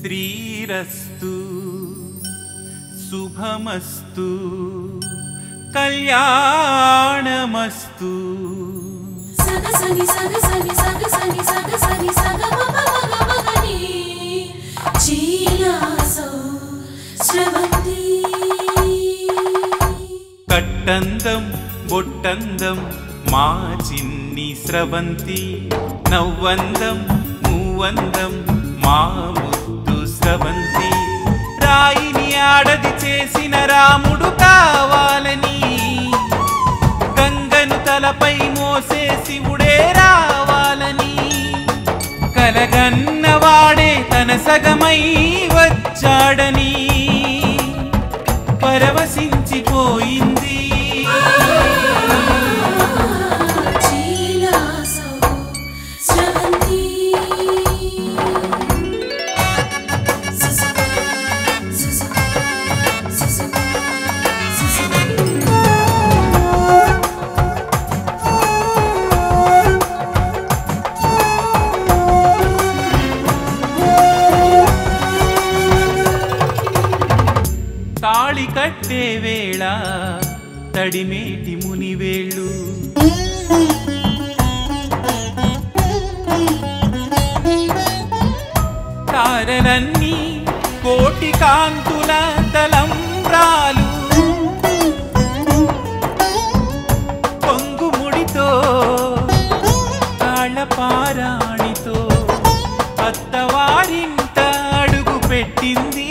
శ్రీరస్తు శుభమస్తు కళ్యాణమస్తు. సగసని సగసని సగసని సగసని సగమగమగమగని చి లా సౌ స్రవంతి. కట్టందం బొట్టందం మా చిన్ని స్రవంతి, నవ్వందం మూవందం మా ముద్దు స్రవంతి. రాయిని ఆడది చేసిన రాముడు కావాలని, గంగను తలపై మోసే శివుడే రావాలని, కలగన్నవాడే తన సగమై వచ్చాడని పరవశించిపోయింది. చి లా సౌ స్రవంతి. తాళి కట్టే వేళ తడిమేటి మునివేళ్ళు, తారలన్నీ కోటి కాంతుల తలంబ్రాలు, పొంగుముడితో తాళపారాణితో అత్తవారింట అడుగు పెట్టింది.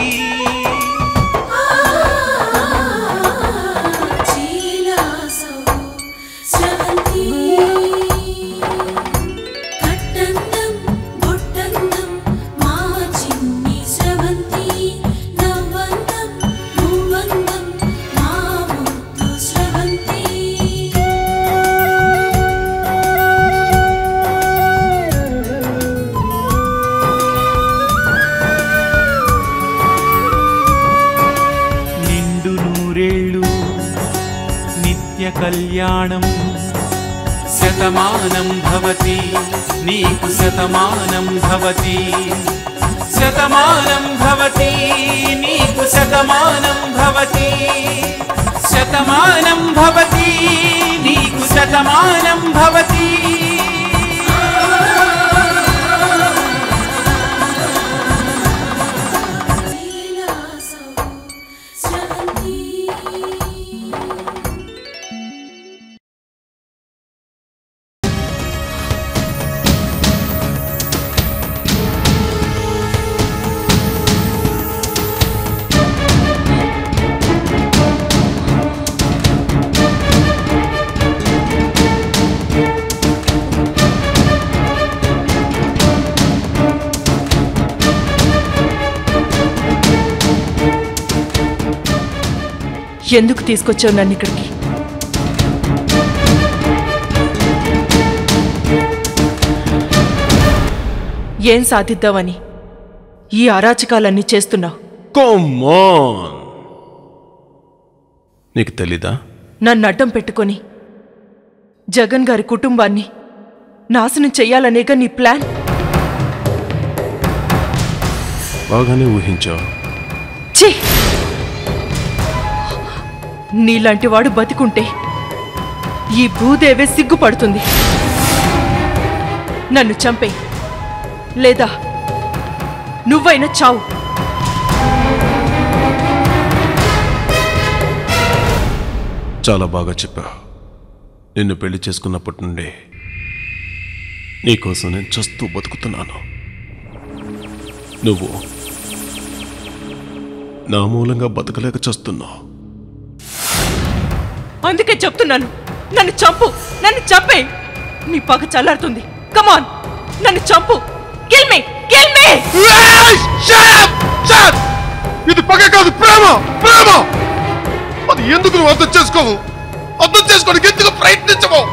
కళ్యాణం శతమానం భవతి నీకు శతమానం భవతి, శతమానం భవతి నీకు శతమానం భవతి, శతమానం భవతి నీకు శతమానం భవతి. ఎందుకు తీసుకొచ్చావు నన్ను ఇక్కడికి? ఏం సాధిద్దామని ఈ అరాచకాలన్నీ చేస్తున్నావు? నీకు తెలీదా? నన్ను అడ్డం పెట్టుకొని జగన్ గారి కుటుంబాన్ని నాశనం చెయ్యాలనేగా నీ ప్లాన్? బాగానే ఊహించావు. ఛీ! నీలాంటి వాడు బతికుంటే ఈ భూదేవే సిగ్గుపడుతుంది. నన్ను చంపే, లేదా నువ్వైనా చావు. చాలా బాగా చెప్పావు. నిన్ను పెళ్లి చేసుకున్నప్పటి నుండి నీకోసం నేను చస్తూ బతుకుతున్నాను. నువ్వు నా మూలంగా బతకలేక చస్తున్నావు. అందుకే చెప్తున్నాను, నన్ను చంపు, నన్ను చంపే. నీ పగ చల్లారుతుంది. కమాన్, నన్ను చంపు. Kill me, kill me. ఇది పగ కాదు, ప్రేమ. ప్రేమ అది ఎందుకు నువ్వు అర్థం చేసుకోవు? అర్థం చేసుకోవడానికి ఎందుకు ప్రయత్నించవు?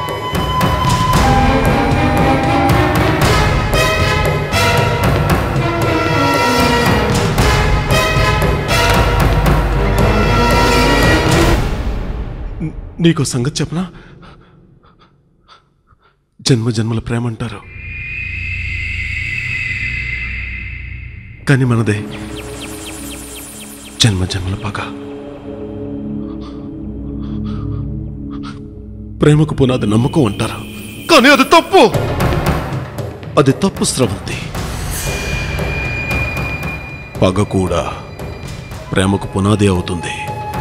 నీకో సంగతి చెప్పనా? జన్మ జన్మల ప్రేమ అంటారు, కానీ మనదే జన్మ జన్మల పగ. ప్రేమకు పునాది నమ్మకం అంటారు, కానీ అది తప్పు. అది తప్పు స్రవంతి. పగ కూడా ప్రేమకు పునాది అవుతుంది.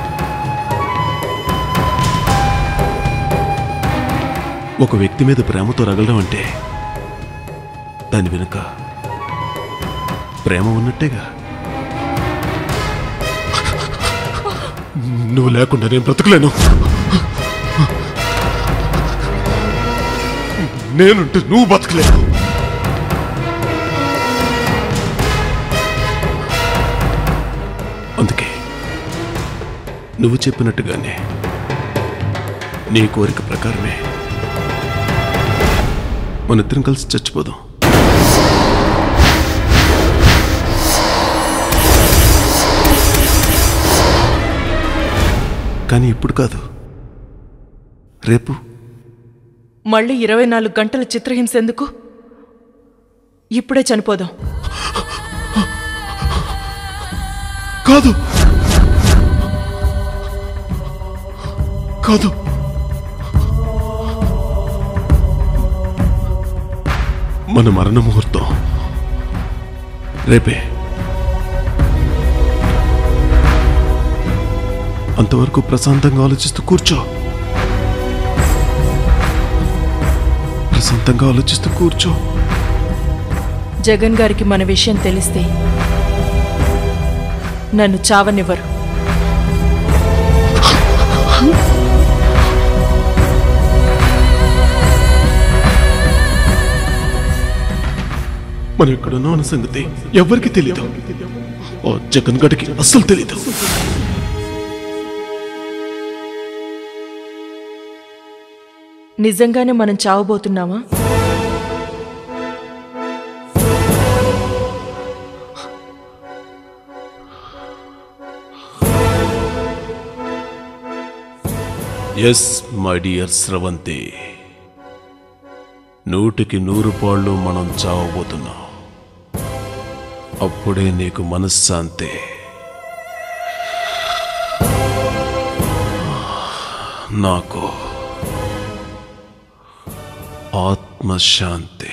ఒక వ్యక్తి మీద ప్రేమతో రగలడం అంటే దాని వెనుక ప్రేమ ఉన్నట్టేగా. నువ్వు లేకుండా నేను బ్రతకలేను. నేనుంటే నువ్వు బతకలేను. అందుకే నువ్వు చెప్పినట్టుగానే నీ కోరిక ప్రకారమే మన ఇద్దరం కలిసి చచ్చిపోదాం. కానీ ఇప్పుడు కాదు, రేపు. మళ్ళీ 24 గంటల చిత్రహింస ఎందుకు? ఇప్పుడే చనిపోదాం. కాదు కాదు, మన మరణ ముహూర్తం రేపే. అంతవరకు ప్రశాంతంగా ఆలోచిస్తూ కూర్చో. ప్రశాంతంగా ఆలోచిస్తూ కూర్చో. జగన్ గారికి మన విషయం తెలిస్తే నన్ను చావనివ్వరు. మనం ఎక్కడున్నాం అన్న సంగతి ఎవరికి తెలీదు. ఓ జగన్ గడికి అస్సలు తెలీదు. నిజంగానే మనం చావబోతున్నామా? ఎస్ మై డియర్ స్రవంతి, 100కి 100 పాళ్ళు మనం చావబోతున్నాం. అప్పుడే నీకు మనశ్శాంతి, నాకు ఆత్మశాంతి.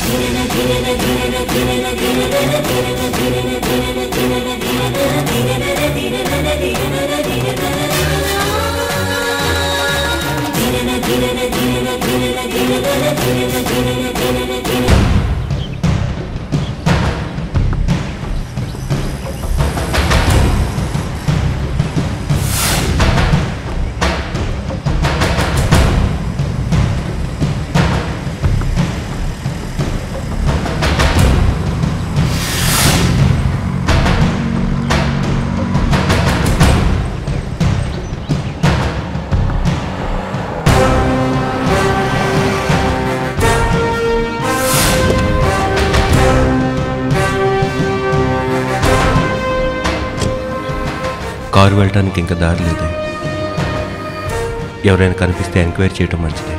కారు వెళ్ళటానికి ఇంకా దారి లేదు. ఎవరైనా కనిపిస్తే ఎంక్వైరీ చేయటం మంచిది.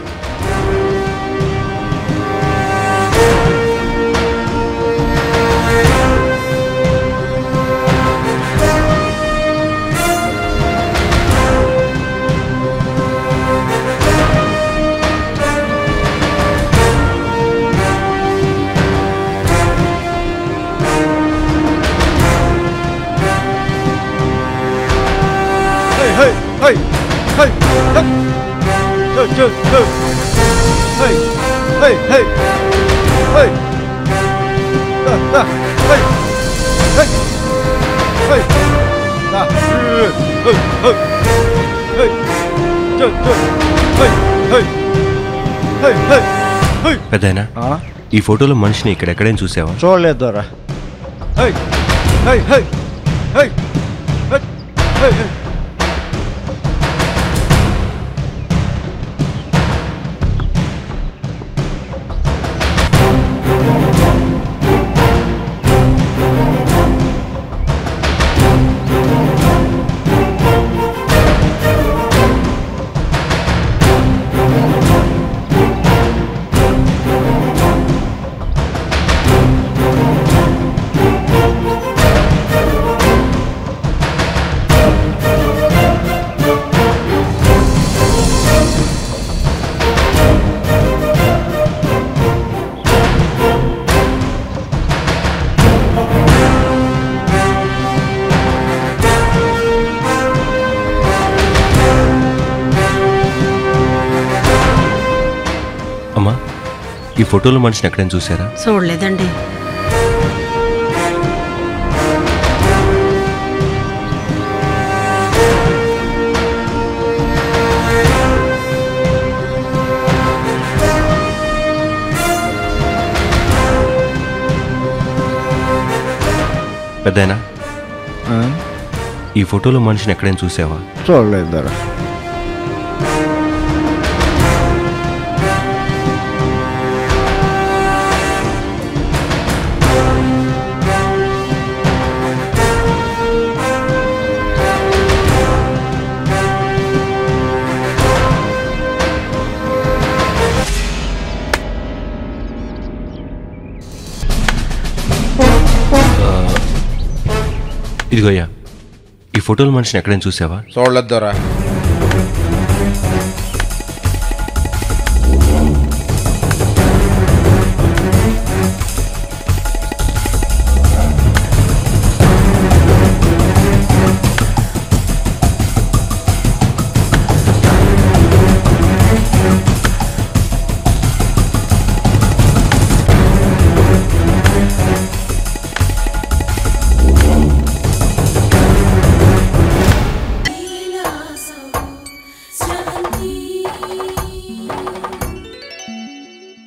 పెద్దయినా, ఈ ఫోటోలో మనిషిని ఇక్కడెక్కడైనా చూసావా? చూడలేదు దొరా. ఈ ఫోటోలో మనిషిని ఎక్కడైనా చూసారా? చూడలేదండి. పెద్దయినా ఈ ఫోటోలో మనిషిని ఎక్కడైనా చూసావా? చూడలేదు దొర. ఇదిగోయ్యా, ఈ ఫోటోలో మనిషిని ఎక్కడైనా చూసావా? చూడలేదు దొర.